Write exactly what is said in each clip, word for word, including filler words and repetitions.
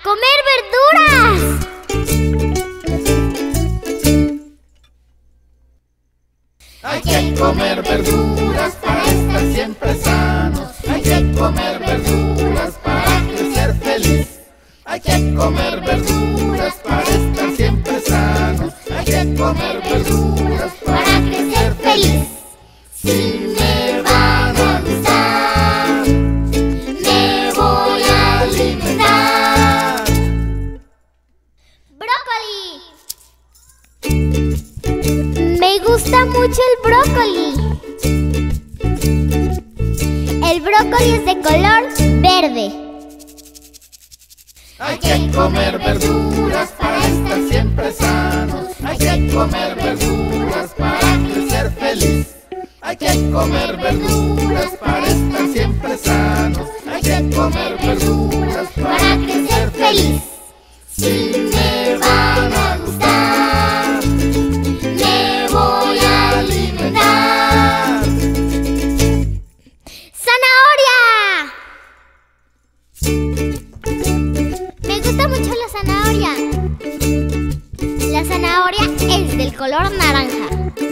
comer verduras! Hay que comer verduras para estar siempre sanos. Hay que comer verduras para crecer feliz. Hay que comer verduras para estar siempre sanos. Hay que comer verduras para crecer feliz. Si me van a gustar, me voy a alimentar. ¡Brócoli! Me gusta mucho el brócoli. El brócoli es de color verde. Hay que comer verduras para estar siempre sanos. Hay que comer verduras para crecer feliz. Hay que comer verduras para estar siempre sanos. Hay que comer verduras para crecer feliz. Si me van a gustar, me voy a alimentar. ¡Zanahoria! Me gusta mucho la zanahoria. La zanahoria es del color naranja.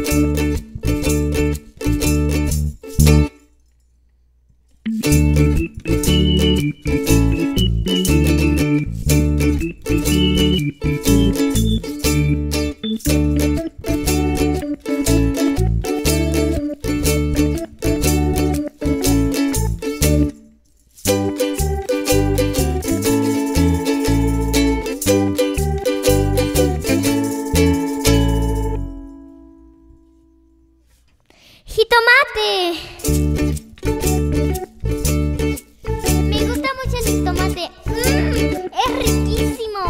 ¡Jitomate! Me gusta mucho el jitomate. ¡Mmm! ¡Es riquísimo!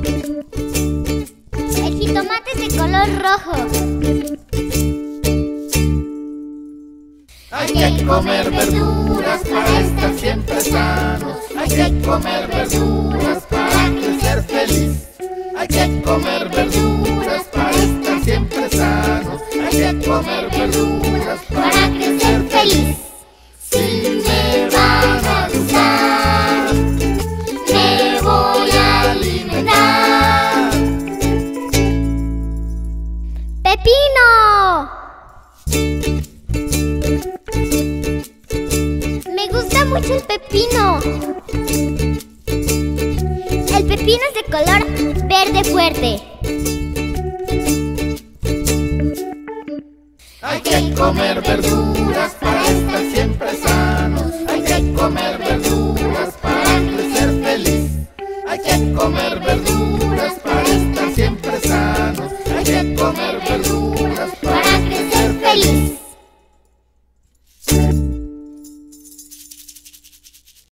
El jitomate es de color rojo. Hay que comer verduras para estar siempre sanos. Hay que comer verduras para crecer feliz. Hay que comer verduras para estar siempre sanos. Hay que comer verduras para crecer feliz. Si me van a gustar, me voy a alimentar. ¡Pepino! Me gusta mucho el pepino. El pepino es de color verde fuerte. Hay que comer verduras para estar siempre sanos. Hay que comer verduras para crecer feliz. Hay que comer verduras